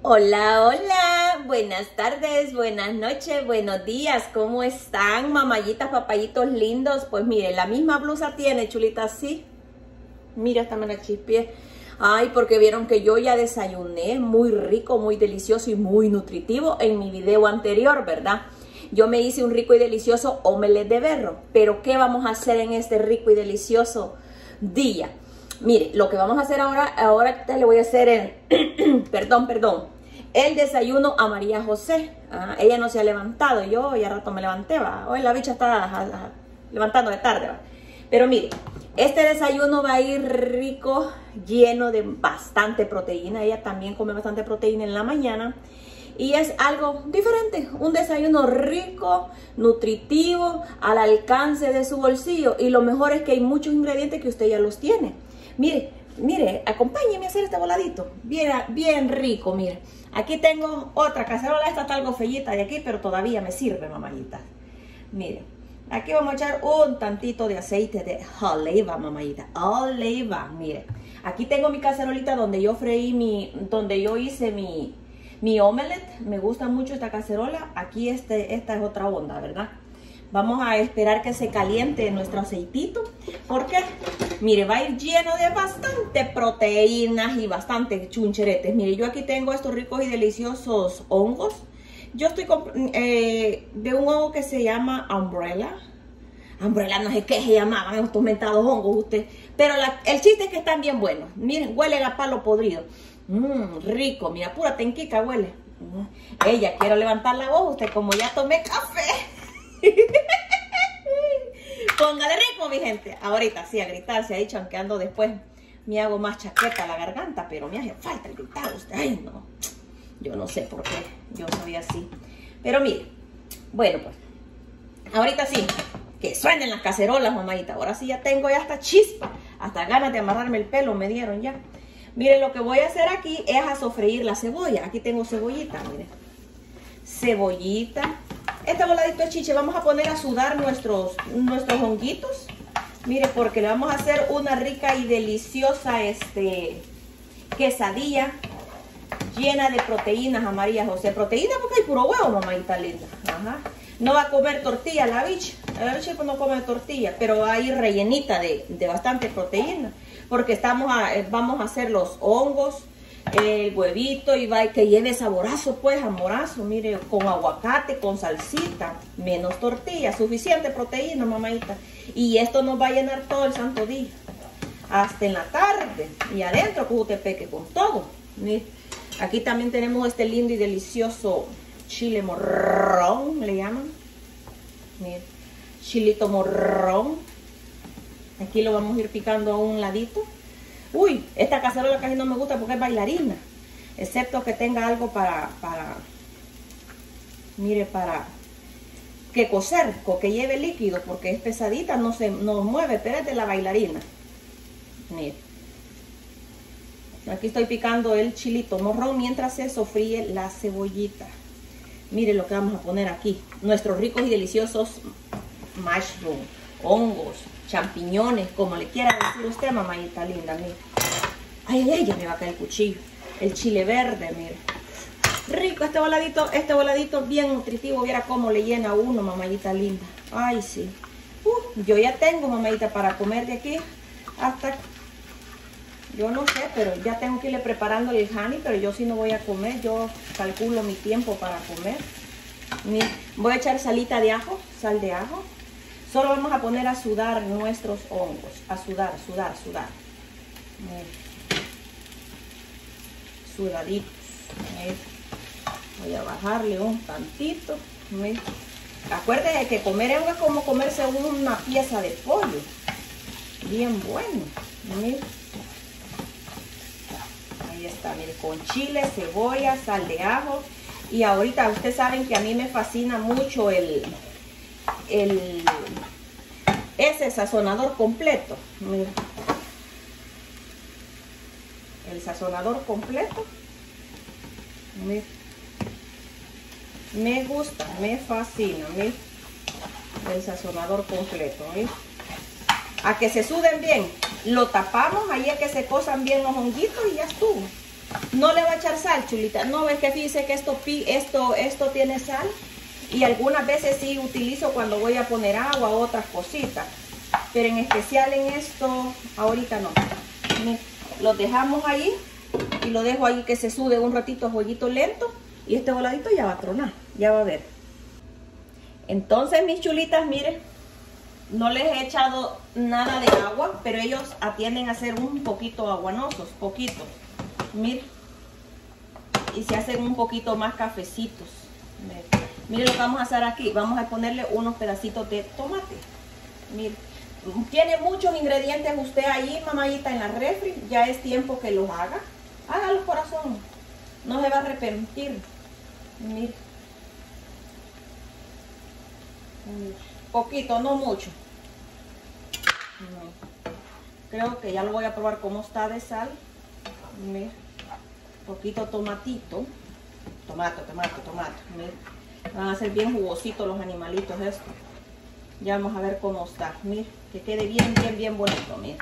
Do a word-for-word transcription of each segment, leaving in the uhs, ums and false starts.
Hola, hola, buenas tardes, buenas noches, buenos días, ¿cómo están, mamayitas, papayitos lindos? Pues miren, la misma blusa tiene, chulita, así. Mira, esta me la chispié. Ay, porque vieron que yo ya desayuné, muy rico, muy delicioso y muy nutritivo en mi video anterior, ¿verdad? Yo me hice un rico y delicioso omelette de berro, pero ¿qué vamos a hacer en este rico y delicioso día? Mire, lo que vamos a hacer ahora, ahora te le voy a hacer el, perdón, perdón, el desayuno a María José. Ah, ella no se ha levantado, yo ya rato me levanté, va. Hoy la bicha está a, a, levantando de tarde, va. Pero mire, este desayuno va a ir rico, lleno de bastante proteína. Ella también come bastante proteína en la mañana. Y es algo diferente, un desayuno rico, nutritivo, al alcance de su bolsillo. Y lo mejor es que hay muchos ingredientes que usted ya los tiene. Mire, mire, acompáñeme a hacer este voladito. Bien, bien rico, mire. Aquí tengo otra cacerola, esta está algo fellita de aquí, pero todavía me sirve, mamayita. Mire, aquí vamos a echar un tantito de aceite de oliva, mamayita. Oliva, mire. Aquí tengo mi cacerolita donde yo freí mi, donde yo hice mi, mi omelette. Me gusta mucho esta cacerola. Aquí este, esta es otra onda, ¿verdad? Vamos a esperar que se caliente nuestro aceitito, porque, mire, va a ir lleno de bastante proteínas y bastante chuncheretes. Mire, yo aquí tengo estos ricos y deliciosos hongos. Yo estoy eh, de un hongo que se llama Umbrella. Umbrella, no sé qué se llamaban estos mentados hongos usted. Pero la, el chiste es que están bien buenos. Miren, huele a palo podrido. Mmm, rico, mira, pura tenquica huele. Mm. Ella, quiero levantar la voz, usted, como ya tomé café. Póngale rico, mi gente. Ahorita sí, a gritar, se ha dicho, aunque ando después me hago más chaqueta a la garganta, pero me hace falta el gritar usted. Ay, no, yo no sé por qué yo soy así. Pero mire, bueno, pues ahorita sí, que suenen las cacerolas, mamadita. Ahora sí ya tengo ya hasta chispa, hasta ganas de amarrarme el pelo me dieron ya. Mire, lo que voy a hacer aquí es a sofreír la cebolla. Aquí tengo cebollita, mire, cebollita. Este voladito de chiche vamos a poner a sudar nuestros, nuestros honguitos. Mire, porque le vamos a hacer una rica y deliciosa este, quesadilla llena de proteínas a María José. Proteína porque hay puro huevo, mamadita linda. Ajá. No va a comer tortilla la bicha. La bicha no come tortilla, pero va a ir rellenita de, de bastante proteína. Porque estamos a, vamos a hacer los hongos, el huevito, y va que lleve saborazo, pues, amorazo, mire, con aguacate, con salsita, menos tortilla, suficiente proteína, mamadita. Y esto nos va a llenar todo el santo día, hasta en la tarde, y adentro, Cujutepeque, con todo. Mire, aquí también tenemos este lindo y delicioso chile morrón, le llaman. Mire, chilito morrón. Aquí lo vamos a ir picando a un ladito. Uy, esta cacerola casi no me gusta porque es bailarina. Excepto que tenga algo para, para, mire, para que cocer, que lleve líquido, porque es pesadita, no se no mueve, pero es de la bailarina. Mire. Aquí estoy picando el chilito morrón mientras se sofríe la cebollita. Mire lo que vamos a poner aquí. Nuestros ricos y deliciosos mushroom, hongos, champiñones, como le quiera decir usted, mamadita linda, mire. Ay, ay, ya me va a caer el cuchillo. El chile verde, mire. Rico este voladito, este voladito bien nutritivo, viera cómo le llena a uno, mamadita linda. Ay, sí. Uh, yo ya tengo, mamadita, para comer de aquí hasta, yo no sé, pero ya tengo que irle preparando el honey, pero yo sí no voy a comer, yo calculo mi tiempo para comer. Mire, voy a echar salita de ajo, sal de ajo. Solo vamos a poner a sudar nuestros hongos. A sudar, sudar, sudar. Sudaditos. Voy a bajarle un tantito. Acuérdense que comer hongo es como comerse una pieza de pollo. Bien bueno. Ahí está, mire, con chile, cebolla, sal de ajo. Y ahorita ustedes saben que a mí me fascina mucho el... el ese sazonador completo. Mira. El sazonador completo. Mira. Me gusta, me fascina. Mira. El sazonador completo. Mira. A que se suden bien. Lo tapamos ahí a que se cosan bien los honguitos y ya estuvo. No le va a echar sal, chulita. No, es que fíjese que esto, esto, esto tiene sal. Y algunas veces sí utilizo cuando voy a poner agua o otras cositas. Pero en especial en esto, ahorita no. Lo dejamos ahí y lo dejo ahí que se sude un ratito, jueguito lento. Y este voladito ya va a tronar, ya va a ver. Entonces, mis chulitas, miren, no les he echado nada de agua, pero ellos atienden a ser un poquito aguanosos, poquitos. Miren, y se hacen un poquito más cafecitos. Miren, miren lo que vamos a hacer aquí. Vamos a ponerle unos pedacitos de tomate. Miren, tiene muchos ingredientes usted ahí, mamayita, en la refri. Ya es tiempo que los haga. Hágalos, corazón. No se va a arrepentir. Miren. Poquito, no mucho. No. Creo que ya lo voy a probar cómo está de sal. Miren. Poquito tomatito. Tomato, tomato, tomato. Miren. Van a ser bien jugositos los animalitos estos. Ya vamos a ver cómo está. Miren, que quede bien, bien, bien bonito. Miren.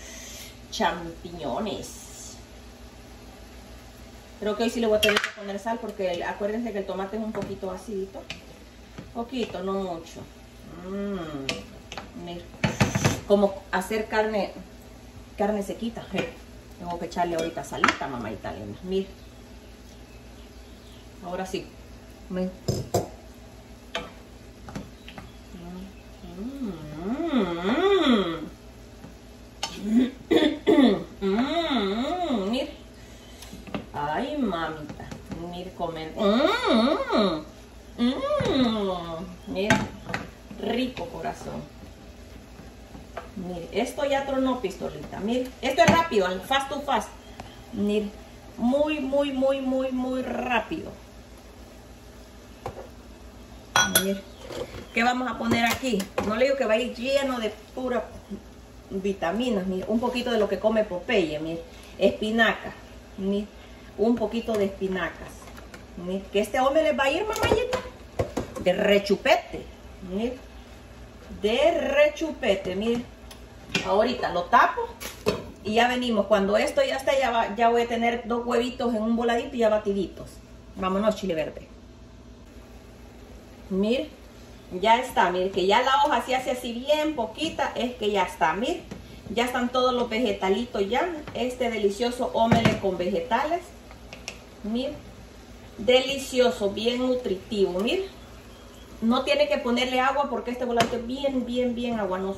Champiñones. Creo que hoy sí le voy a tener que poner sal porque acuérdense que el tomate es un poquito acidito. Poquito, no mucho. Mmm. Miren. Como hacer carne, carne sequita. Tengo que echarle ahorita salita, mamá italiana. Miren. Ahora sí. Miren. Mire. Ay, mamita. Mire, comer. Mm, mm, mire. Rico, corazón. Mire, esto ya tronó, pistolita. Mire, esto es rápido, fast to fast. Mire, muy, muy, muy, muy, muy rápido. Mire. ¿Qué vamos a poner aquí? No le digo que va a ir lleno de pura vitaminas. Mire, un poquito de lo que come Popeye. Mire, espinaca. Mire, un poquito de espinacas. Mire, que este hombre les va a ir, mamayita, de rechupete. Mire, de rechupete. Mire, ahorita lo tapo y ya venimos. Cuando esto ya está, ya, va, ya voy a tener dos huevitos en un voladito y ya batiditos. Vámonos, chile verde. Mire. Ya está, mire, que ya la hoja se hace así bien poquita, es que ya está, mire. Ya están todos los vegetalitos ya. Este delicioso omelette con vegetales. Mire. Delicioso, bien nutritivo, mire. No tiene que ponerle agua porque este volante es bien, bien, bien aguanoso.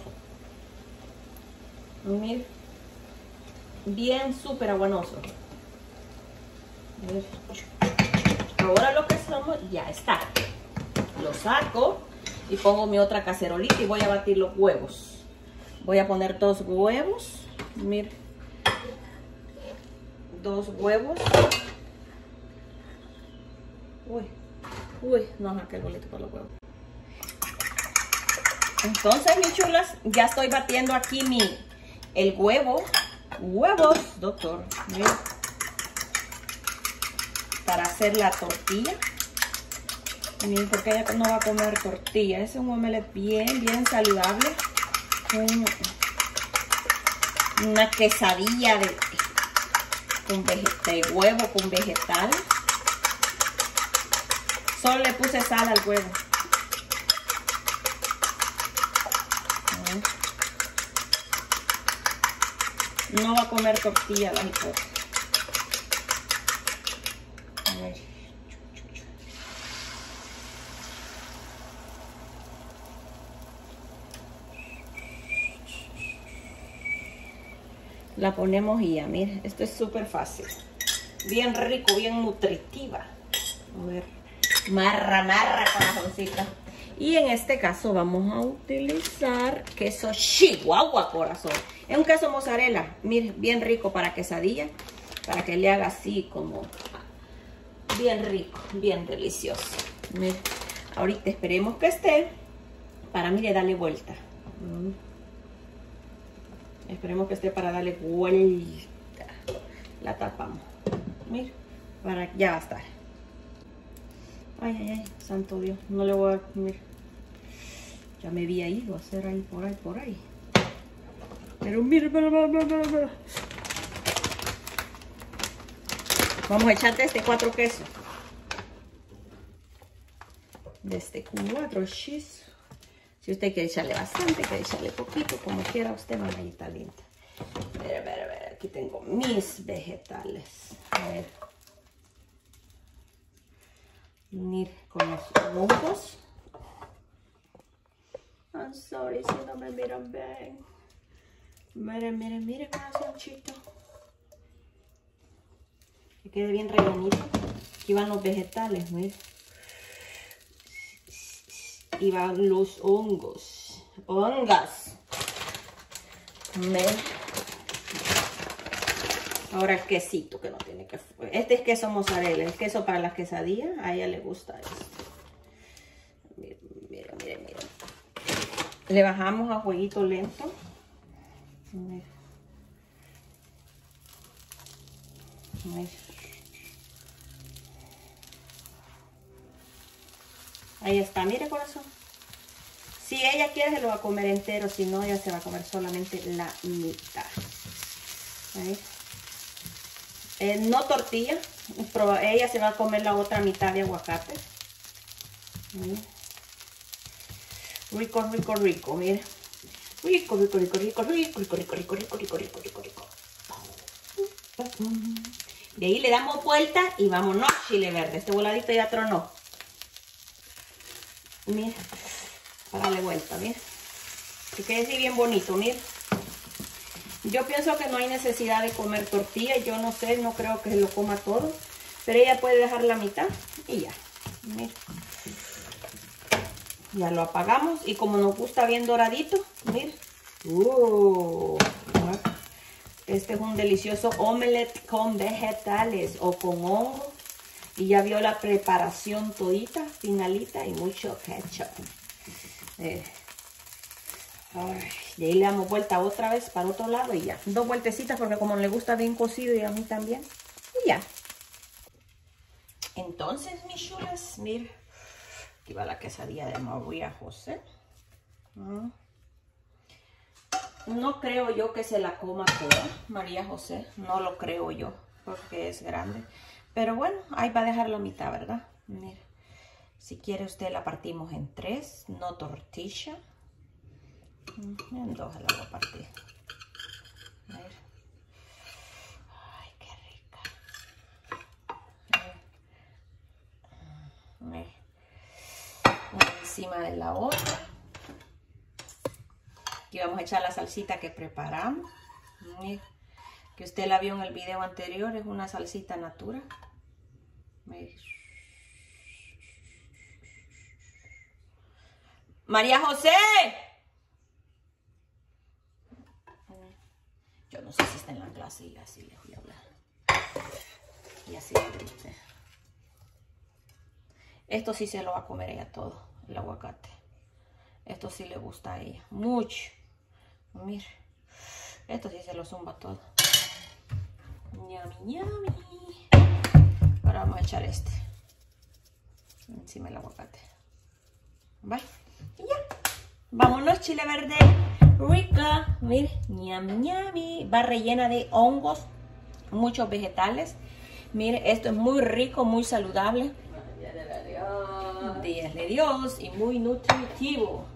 Mire. Bien, súper aguanoso. Mire. Ahora lo que somos, ya está. Lo saco. Y pongo mi otra cacerolita y voy a batir los huevos. Voy a poner dos huevos. Miren. Dos huevos. Uy. Uy, no saqué el bolito para los huevos. Entonces, mis chulas, ya estoy batiendo aquí mi el huevo. Huevos, doctor. Miren. Para hacer la tortilla. Miren, porque ella no va a comer tortilla. Es un omelette bien, bien saludable. Un, una quesadilla de, con de huevo con vegetal. Solo le puse sal al huevo. No va a comer tortilla la hija. A ver. La ponemos y ya, miren, esto es súper fácil. Bien rico, bien nutritiva. A ver, marra, marra, corazoncita. Y en este caso vamos a utilizar queso Chihuahua, corazón. Es un queso mozzarella, miren, bien rico para quesadilla. Para que le haga así como bien rico, bien delicioso. Miren, ahorita esperemos que esté para, mire, darle vuelta. Mm. Esperemos que esté para darle vuelta. La tapamos. Mira, para ya va a estar. Ay, ay, ay, santo Dios. No le voy a... Mira. Ya me vi ahí, va a hacer ahí, por ahí, por ahí. Pero mira, mira, mira, mira, mira. Vamos a echar de este cuatro quesos. De este cuatro cheese. Si usted quiere echarle bastante, quiere echarle poquito, como quiera usted, mamita linda. A ver, a ver, a ver, aquí tengo mis vegetales. A ver. Unir con los hongos. I'm sorry si no me miran bien. Miren, miren, miren, corazoncito. Que quede bien rellenito. Aquí van los vegetales, miren. Y van los hongos. Hongas. Miren. Ahora el quesito que no tiene que... Este es queso mozzarella, el queso para las quesadillas. A ella le gusta esto. Miren, miren, miren, miren. Le bajamos a fueguito lento. Miren. Miren. Ahí está, mire corazón. Si ella quiere se lo va a comer entero, si no ella se va a comer solamente la mitad. Ahí. Eh, no tortilla, pero ella se va a comer la otra mitad de aguacate. Ahí. Rico, rico, rico, mire. Rico, rico, rico, rico, rico, rico, rico, rico, rico, rico, rico, rico, rico. De ahí le damos vuelta y vámonos, chile verde. Este voladito ya tronó. Mira, para darle vuelta, mira. Que quede así bien bonito, mira. Yo pienso que no hay necesidad de comer tortilla. Yo no sé, no creo que se lo coma todo. Pero ella puede dejar la mitad y ya. Mira. Ya lo apagamos. Y como nos gusta bien doradito, mira. Uh, este es un delicioso omelette con vegetales o con hongo. Y ya vio la preparación todita, finalita y mucho ketchup. Eh. Ay, y ahí le damos vuelta otra vez para otro lado y ya. Dos vueltecitas porque como le gusta bien cocido y a mí también. Y ya. Entonces, mis chulas, miren. Aquí va la quesadilla de María José. Mm. No creo yo que se la coma toda, María José. No lo creo yo, porque es grande. Pero bueno, ahí va a dejar la mitad, ¿verdad? Mire. Si quiere usted la partimos en tres, no tortilla. En dos la voy a partir. A ver. Ay, qué rica. Mire. Una encima de la otra. Aquí vamos a echar la salsita que preparamos. Mire. Que usted la vio en el video anterior. Es una salsita natura. Mire. María José. Yo no sé si está en la clase y así le voy a hablar. Y así le grité. Esto sí se lo va a comer ella todo, el aguacate. Esto sí le gusta a ella, mucho. Mire, esto sí se lo zumba todo. Ñami, ñami. Ahora vamos a echar este encima del aguacate. ¿Vale? Y ya. Vámonos, chile verde. Rica, mire, ñami, ñami. Va rellena de hongos, muchos vegetales. Mire, esto es muy rico, muy saludable. Días de Dios y muy nutritivo.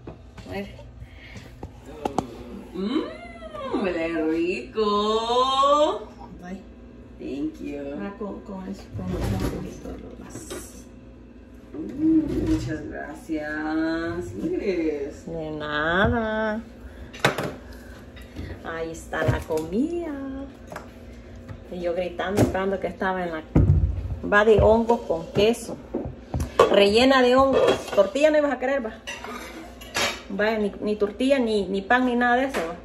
Mmm, huele rico. Ay, thank you. Ah, con, con eso, con un poquito más. Mm, muchas gracias. Ingres. De nada. Ahí está la comida. Y yo gritando, esperando que estaba en la... Va de hongos con queso. Rellena de hongos. Tortilla no ibas a querer, va. Va, ni, ni tortilla, ni, ni pan, ni nada de eso, va.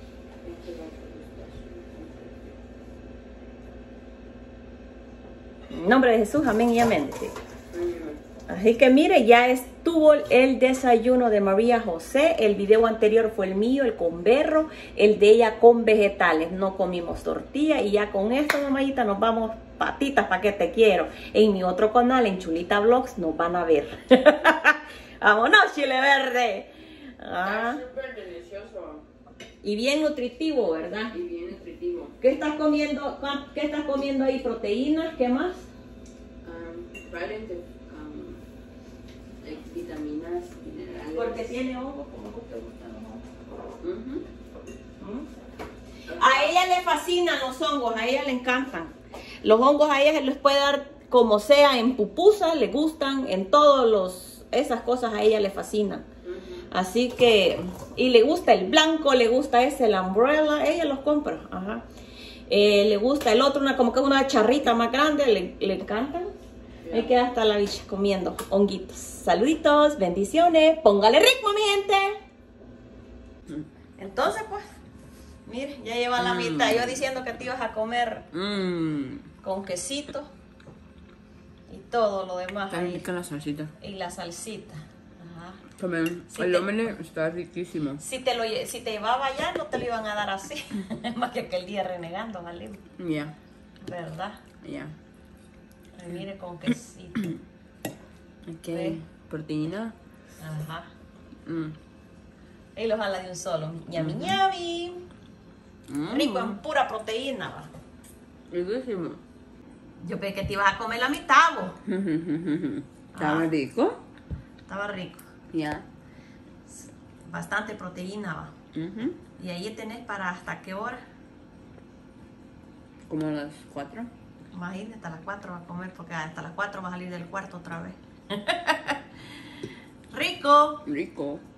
En nombre de Jesús, amén y amén. Sí. Así que mire, ya estuvo el desayuno de María José. El video anterior fue el mío, el con berro, el de ella con vegetales. No comimos tortilla y ya con esto, mamadita, nos vamos patitas pa' que te quiero. En mi otro canal, en Chulita Vlogs, nos van a ver. Vámonos, chile verde. Ah. Súper delicioso. Y bien nutritivo, ¿verdad? Y bien nutritivo. nutritivo. ¿Qué estás comiendo? ¿Qué estás comiendo ahí? ¿Proteínas? ¿Qué más? Um, probablemente um, like, vitaminas, minerales. Porque tiene hongos, como a te gustan los hongos. Uh-huh. ¿Mm? A ella le fascinan los hongos, a ella le encantan. Los hongos a ella se les puede dar como sea, en pupusas, le gustan, en todos los, esas cosas a ella le fascinan. Uh-huh. Así que, y le gusta el blanco, le gusta ese, el umbrella, ella los compra, ajá. Eh, le gusta el otro, una como que una charrita más grande, le, le encantan. Yeah. Ahí queda hasta la bicha comiendo honguitos. Saluditos, bendiciones, póngale ritmo, mi gente. Mm. Entonces, pues, mire, ya lleva la mm. mitad. Yo diciendo que te ibas a comer mm. con quesito y todo lo demás. Está rica la salsita. Y la salsita. Ajá. También, si el omelette está riquísimo. Si te, lo, si te llevaba allá, no te lo iban a dar así. Más que aquel día renegando, ¿vale? Ya. Yeah. ¿Verdad? Ya. Yeah. Mire con quesito. Ok. ¿Ve? Proteína. Ajá. Mm. Y lo jala de un solo. Ñami, mm. ñami. Mm. Rico en pura proteína, va. Riquísimo. Yo pensé que te ibas a comer la mitad, vos. ¿Estaba ah. rico? Estaba rico. Ya. Yeah. Bastante proteína, va. Uh-huh. Y ahí tenés para hasta qué hora. Como a las cuatro. Imagínate, hasta las cuatro va a comer, porque hasta las cuatro va a salir del cuarto otra vez. Rico. Rico.